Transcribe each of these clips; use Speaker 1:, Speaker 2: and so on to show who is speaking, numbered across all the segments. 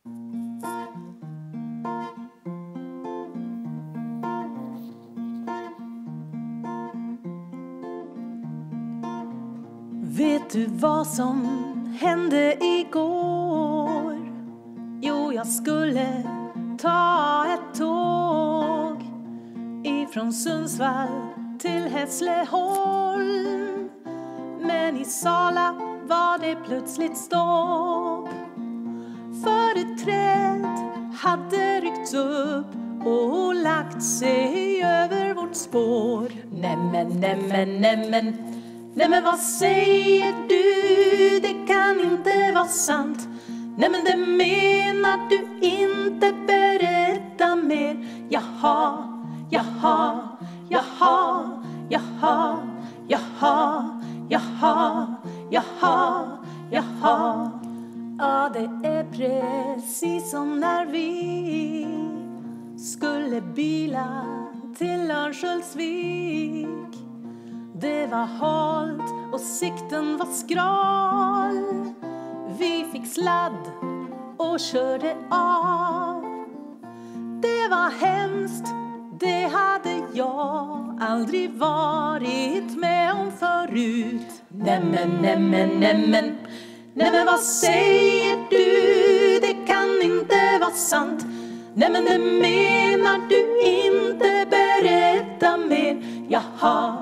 Speaker 1: Vet du vad som hände igår? Jo, jag skulle ta ett tåg ifrån Sundsvall till Hässleholm. Men i Sala var det plötsligt stopp. För ett träd hade ryckts upp och lagt sig över vårt spår. Nämen vad säger du? Det kan inte vara sant. Nämen det menar du inte, berätta mer. Jaha. Ja, det är precis som när vi skulle bila till Örnsköldsvik. Det var halt och sikten var skral. Vi fick sladd och körde av. Det var hemskt, det hade jag aldrig varit med om förut. Nämen vad säger du? Det kan inte vara sant. Nämen det menar du inte, berätta mer. Jaha.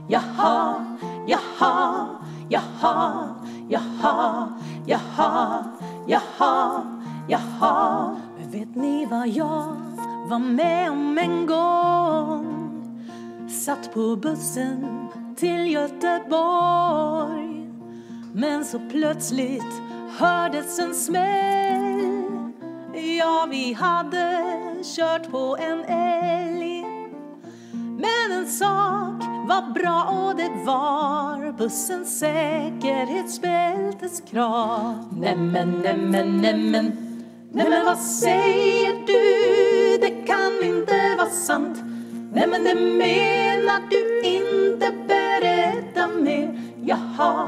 Speaker 1: Men vet ni vad jag var med om en gång? Satt på bussen till Göteborg. Men så plötsligt hördes en smäll. Ja, vi hade kört på en älg. Men en sak var bra och det var bussens säkerhetsbälteskrav. Nämen vad säger du? Det kan inte vara sant. Nämen det menar du inte, berätta mer. Jaha.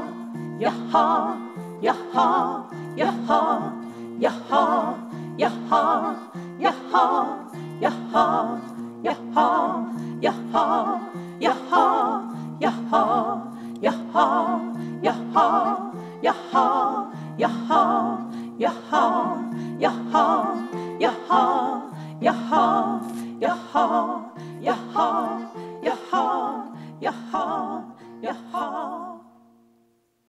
Speaker 1: Jaha.